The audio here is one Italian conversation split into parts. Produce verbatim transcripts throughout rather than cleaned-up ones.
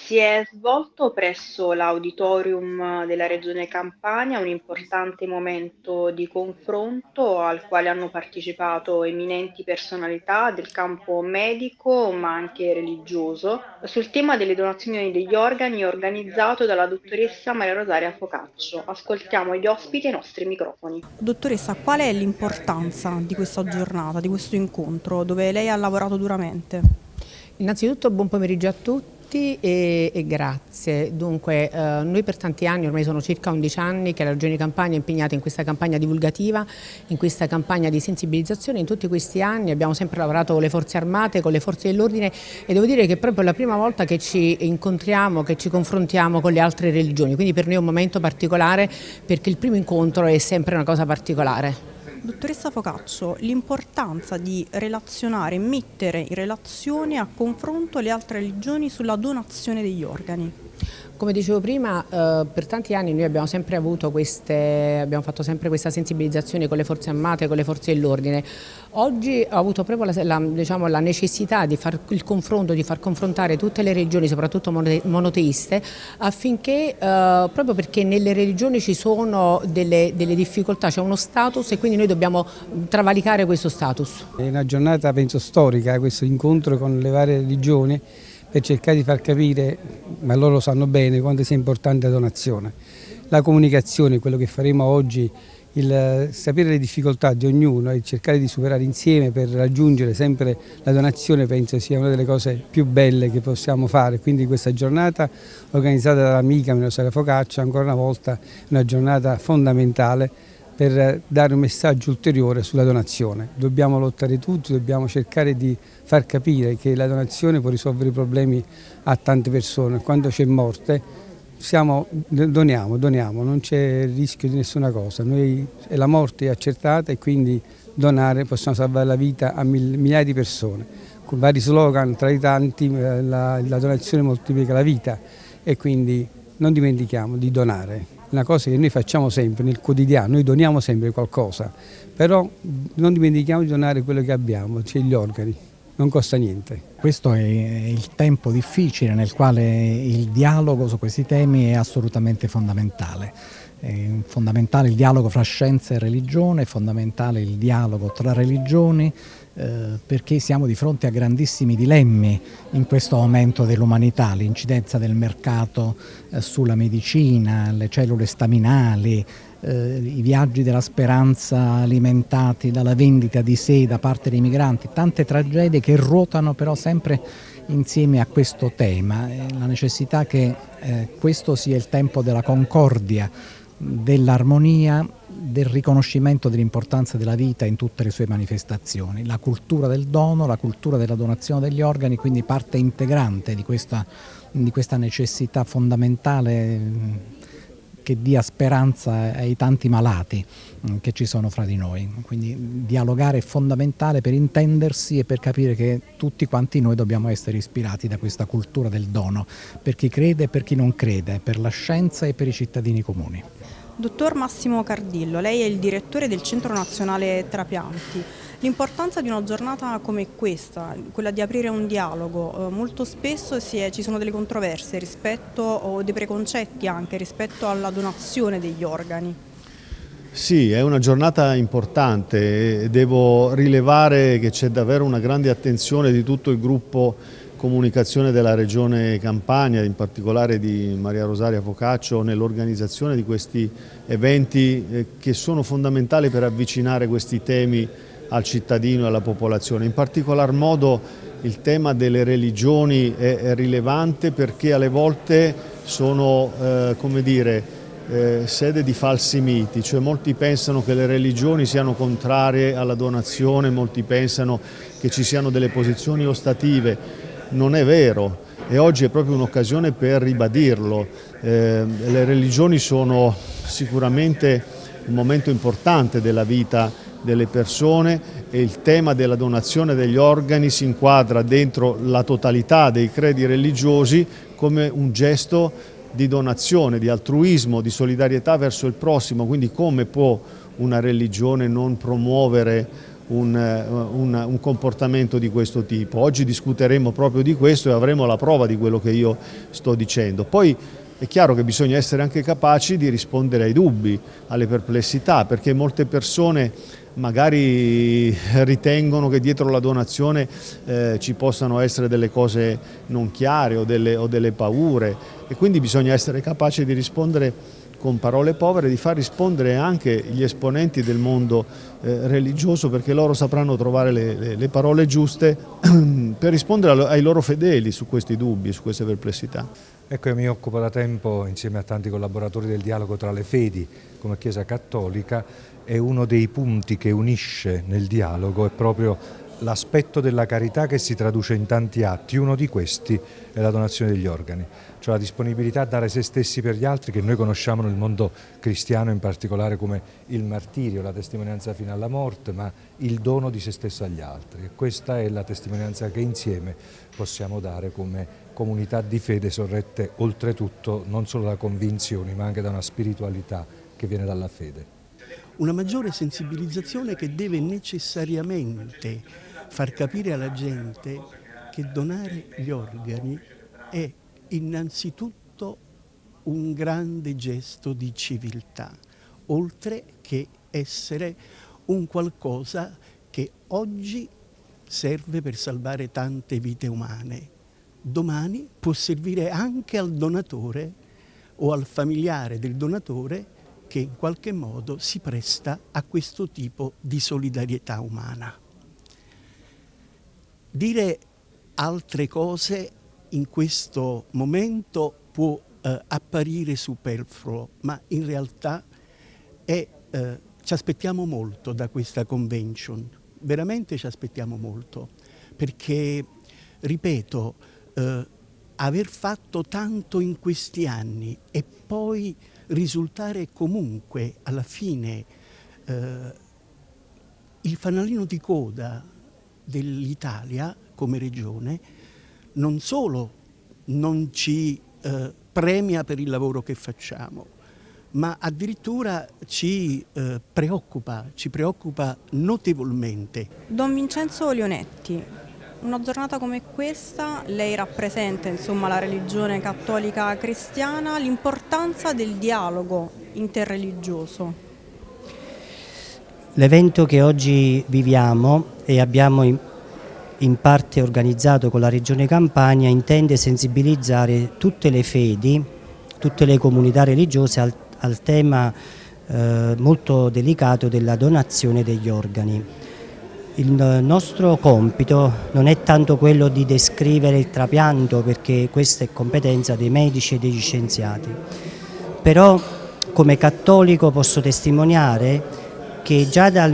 Si è svolto presso l'auditorium della Regione Campania un importante momento di confronto al quale hanno partecipato eminenti personalità del campo medico ma anche religioso sul tema delle donazioni degli organi organizzato dalla dottoressa Maria Rosaria Focaccio. Ascoltiamo gli ospiti ai nostri microfoni. Dottoressa, qual è l'importanza di questa giornata, di questo incontro dove lei ha lavorato duramente? Innanzitutto buon pomeriggio a tutti e, e grazie. Dunque, eh, noi per tanti anni, ormai sono circa undici anni che la Regione Campania è impegnata in questa campagna divulgativa, in questa campagna di sensibilizzazione. In tutti questi anni abbiamo sempre lavorato con le forze armate, con le forze dell'ordine e devo dire che è proprio la prima volta che ci incontriamo, che ci confrontiamo con le altre religioni, quindi per noi è un momento particolare perché il primo incontro è sempre una cosa particolare. Dottoressa Focaccio, l'importanza di relazionare, mettere in relazione a confronto le altre religioni sulla donazione degli organi. Come dicevo prima, eh, per tanti anni noi abbiamo sempre avuto queste, abbiamo fatto sempre questa sensibilizzazione con le forze armate, con le forze dell'ordine. Oggi ho avuto proprio la, la, diciamo, la necessità di fare il confronto, di far confrontare tutte le religioni, soprattutto monoteiste, affinché, eh, proprio perché nelle religioni ci sono delle, delle difficoltà, c'è uno status e quindi noi dobbiamo travalicare questo status. È una giornata, penso, storica, questo incontro con le varie religioni, per cercare di far capire, ma loro lo sanno bene, quanto sia importante la donazione. La comunicazione, quello che faremo oggi, il sapere le difficoltà di ognuno e cercare di superare insieme per raggiungere sempre la donazione, penso sia una delle cose più belle che possiamo fare. Quindi questa giornata organizzata dall'amica Maria Rosaria Focaccia, ancora una volta una giornata fondamentale per dare un messaggio ulteriore sulla donazione. Dobbiamo lottare tutti, dobbiamo cercare di far capire che la donazione può risolvere i problemi a tante persone. Quando c'è morte siamo, doniamo, doniamo, non c'è rischio di nessuna cosa. Noi, la morte è accertata e quindi donare possiamo salvare la vita a migliaia di persone. Con vari slogan, tra i tanti, la, la donazione moltiplica la vita e quindi non dimentichiamo di donare. Una cosa che noi facciamo sempre nel quotidiano, noi doniamo sempre qualcosa, però non dimentichiamo di donare quello che abbiamo, cioè gli organi, non costa niente. Questo è il tempo difficile nel quale il dialogo su questi temi è assolutamente fondamentale. È fondamentale il dialogo fra scienza e religione, è fondamentale il dialogo tra religioni, eh, perché siamo di fronte a grandissimi dilemmi in questo momento dell'umanità, l'incidenza del mercato eh, sulla medicina, le cellule staminali, eh, i viaggi della speranza alimentati dalla vendita di sé da parte dei migranti, tante tragedie che ruotano però sempre insieme a questo tema, la necessità che eh, questo sia il tempo della concordia, dell'armonia, del riconoscimento dell'importanza della vita in tutte le sue manifestazioni. La cultura del dono, la cultura della donazione degli organi, quindi parte integrante di questa, di questa necessità fondamentale che dia speranza ai tanti malati che ci sono fra di noi. Quindi dialogare è fondamentale per intendersi e per capire che tutti quanti noi dobbiamo essere ispirati da questa cultura del dono, per chi crede e per chi non crede, per la scienza e per i cittadini comuni. Dottor Massimo Cardillo, lei è il direttore del Centro Nazionale Trapianti. L'importanza di una giornata come questa, quella di aprire un dialogo, eh, molto spesso si è, ci sono delle controversie rispetto, o dei preconcetti anche rispetto alla donazione degli organi. Sì, è una giornata importante e devo rilevare che c'è davvero una grande attenzione di tutto il gruppo comunicazione della Regione Campania, in particolare di Maria Rosaria Focaccio, nell'organizzazione di questi eventi eh, che sono fondamentali per avvicinare questi temi al cittadino e alla popolazione. In particolar modo il tema delle religioni è, è rilevante perché alle volte sono, eh, come dire, eh, sede di falsi miti, cioè molti pensano che le religioni siano contrarie alla donazione, molti pensano che ci siano delle posizioni ostative. Non è vero e oggi è proprio un'occasione per ribadirlo. Eh, le religioni sono sicuramente un momento importante della vita delle persone e il tema della donazione degli organi si inquadra dentro la totalità dei credi religiosi come un gesto di donazione, di altruismo, di solidarietà verso il prossimo. Quindi come può una religione non promuovere un, un, un comportamento di questo tipo. Oggi discuteremo proprio di questo e avremo la prova di quello che io sto dicendo. Poi è chiaro che bisogna essere anche capaci di rispondere ai dubbi, alle perplessità, perché molte persone magari ritengono che dietro la donazione eh, ci possano essere delle cose non chiare o delle, o delle paure, e quindi bisogna essere capaci di rispondere con parole povere, di far rispondere anche gli esponenti del mondo eh, religioso, perché loro sapranno trovare le, le, le parole giuste per rispondere ai loro fedeli su questi dubbi, su queste perplessità. Ecco, io mi occupo da tempo, insieme a tanti collaboratori, del dialogo tra le fedi come Chiesa Cattolica, e uno dei punti che unisce nel dialogo è proprio l'aspetto della carità, che si traduce in tanti atti. Uno di questi è la donazione degli organi, cioè la disponibilità a dare se stessi per gli altri, che noi conosciamo nel mondo cristiano in particolare come il martirio, la testimonianza fino alla morte, ma il dono di se stesso agli altri. E questa è la testimonianza che insieme possiamo dare come comunità di fede, sorrette oltretutto non solo da convinzioni ma anche da una spiritualità che viene dalla fede. Una maggiore sensibilizzazione che deve necessariamente far capire alla gente che donare gli organi è innanzitutto un grande gesto di civiltà, oltre che essere un qualcosa che oggi serve per salvare tante vite umane. Domani può servire anche al donatore o al familiare del donatore, che in qualche modo si presta a questo tipo di solidarietà umana. Dire altre cose in questo momento può eh, apparire superfluo, ma in realtà è, eh, ci aspettiamo molto da questa convention, veramente ci aspettiamo molto, perché, ripeto, eh, aver fatto tanto in questi anni e poi risultare comunque alla fine eh, il fanalino di coda dell'Italia come regione, non solo non ci eh, premia per il lavoro che facciamo, ma addirittura ci eh, preoccupa, ci preoccupa notevolmente. Don Vincenzo Leonetti, una giornata come questa, lei rappresenta insomma la religione cattolica cristiana, l'importanza del dialogo interreligioso. L'evento che oggi viviamo e abbiamo in, in parte organizzato con la Regione Campania intende sensibilizzare tutte le fedi, tutte le comunità religiose al, al tema eh, molto delicato della donazione degli organi. Il nostro compito non è tanto quello di descrivere il trapianto, perché questa è competenza dei medici e degli scienziati, però come cattolico posso testimoniare che già dal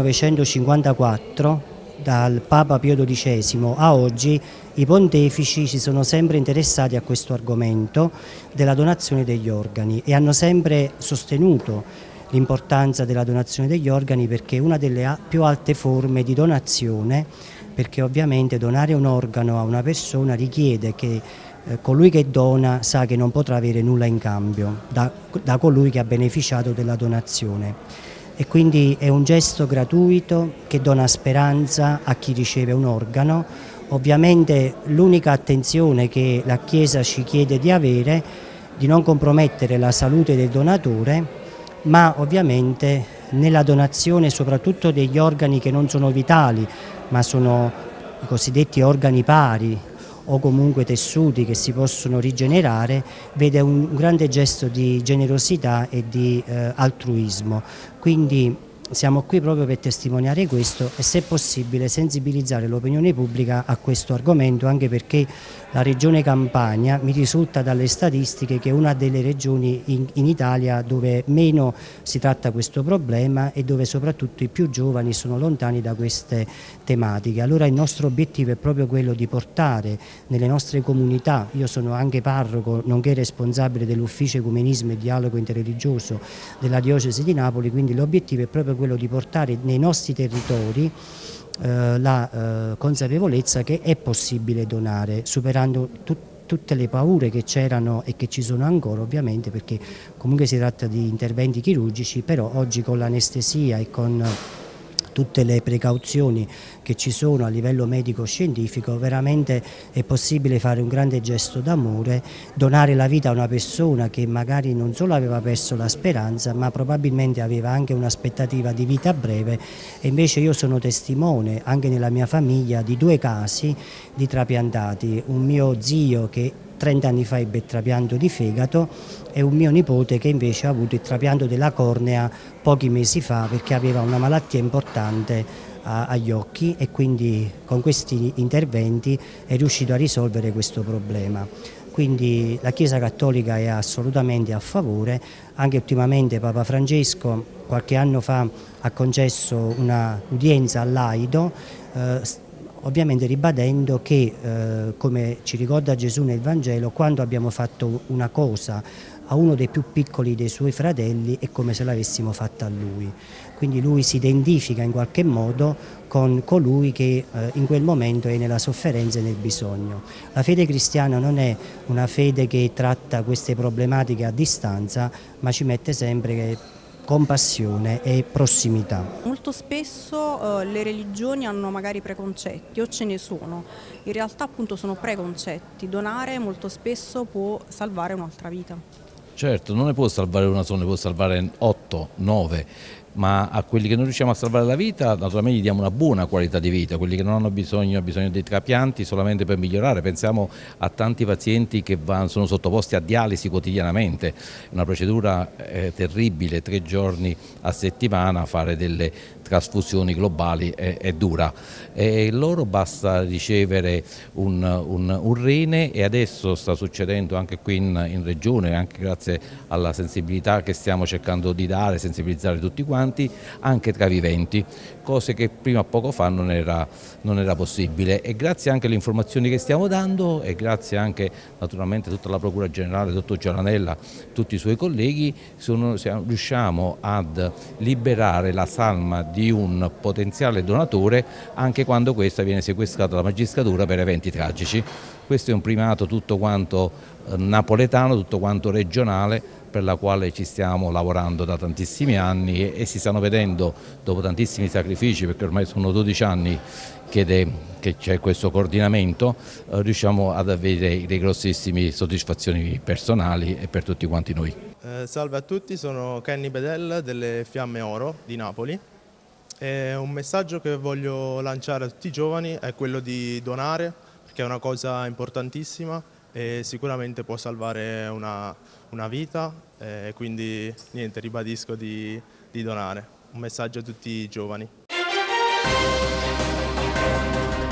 millenovecentocinquantaquattro, dal Papa Pio dodicesimo a oggi, i pontefici si sono sempre interessati a questo argomento della donazione degli organi e hanno sempre sostenuto l'importanza della donazione degli organi, perché è una delle più alte forme di donazione, perché ovviamente donare un organo a una persona richiede che eh, colui che dona sa che non potrà avere nulla in cambio da, da colui che ha beneficiato della donazione, e quindi è un gesto gratuito che dona speranza a chi riceve un organo. Ovviamente l'unica attenzione che la Chiesa ci chiede di avere, di non compromettere la salute del donatore, ma ovviamente nella donazione soprattutto degli organi che non sono vitali, ma sono i cosiddetti organi pari o comunque tessuti che si possono rigenerare, vede un grande gesto di generosità e di eh, altruismo. Quindi siamo qui proprio per testimoniare questo e, se possibile, sensibilizzare l'opinione pubblica a questo argomento, anche perché la Regione Campania mi risulta dalle statistiche che è una delle regioni in, in Italia dove meno si tratta questo problema e dove soprattutto i più giovani sono lontani da queste tematiche. Allora il nostro obiettivo è proprio quello di portare nelle nostre comunità, io sono anche parroco nonché responsabile dell'ufficio ecumenismo e dialogo interreligioso della diocesi di Napoli, quindi l'obiettivo è proprio quello di portare nei nostri territori eh, la eh, consapevolezza che è possibile donare, superando tut tutte le paure che c'erano e che ci sono ancora, ovviamente, perché comunque si tratta di interventi chirurgici, però oggi con l'anestesia e con tutte le precauzioni che ci sono a livello medico-scientifico, veramente è possibile fare un grande gesto d'amore, donare la vita a una persona che magari non solo aveva perso la speranza, ma probabilmente aveva anche un'aspettativa di vita breve, e invece io sono testimone anche nella mia famiglia di due casi di trapiantati, un mio zio che trenta anni fa ebbe il trapianto di fegato e un mio nipote che invece ha avuto il trapianto della cornea pochi mesi fa perché aveva una malattia importante a, agli occhi, e quindi con questi interventi è riuscito a risolvere questo problema. Quindi la Chiesa Cattolica è assolutamente a favore. Anche ultimamente Papa Francesco qualche anno fa ha concesso un'udienza all'Aido, eh, ovviamente ribadendo che, eh, come ci ricorda Gesù nel Vangelo, quando abbiamo fatto una cosa a uno dei più piccoli dei suoi fratelli è come se l'avessimo fatta a lui. Quindi lui si identifica in qualche modo con colui che eh, in quel momento è nella sofferenza e nel bisogno. La fede cristiana non è una fede che tratta queste problematiche a distanza, ma ci mette sempre compassione e prossimità. Molto spesso eh, le religioni hanno magari preconcetti, o ce ne sono, in realtà appunto sono preconcetti. Donare molto spesso può salvare un'altra vita. Certo, non ne può salvare una sola, ne può salvare otto, nove, ma a quelli che non riusciamo a salvare la vita naturalmente gli diamo una buona qualità di vita, quelli che non hanno bisogno, hanno bisogno dei trapianti solamente per migliorare. Pensiamo a tanti pazienti che van, sono sottoposti a dialisi quotidianamente, una procedura eh, terribile, tre giorni a settimana, fare delle trasfusioni globali è, è dura, e loro basta ricevere un, un, un rene, e adesso sta succedendo anche qui in, in regione, anche grazie alla sensibilità che stiamo cercando di dare, sensibilizzare tutti quanti, anche tra viventi, cose che prima a poco fa non era, non era possibile, e grazie anche alle informazioni che stiamo dando, e grazie anche naturalmente a tutta la Procura Generale, dottor Giaranella, tutti i suoi colleghi, sono, siamo, riusciamo ad liberare la salma di un potenziale donatore anche quando questa viene sequestrata dalla magistratura per eventi tragici. Questo è un primato tutto quanto eh, napoletano, tutto quanto regionale, per la quale ci stiamo lavorando da tantissimi anni, e, e si stanno vedendo, dopo tantissimi sacrifici, perché ormai sono dodici anni che c'è questo coordinamento, eh, riusciamo ad avere dei grossissimi soddisfazioni personali e per tutti quanti noi. Eh, salve a tutti, sono Kenny Bedell delle Fiamme Oro di Napoli. E un messaggio che voglio lanciare a tutti i giovani è quello di donare, perché è una cosa importantissima e sicuramente può salvare una, una vita, e quindi niente, ribadisco di, di donare. Un messaggio a tutti i giovani.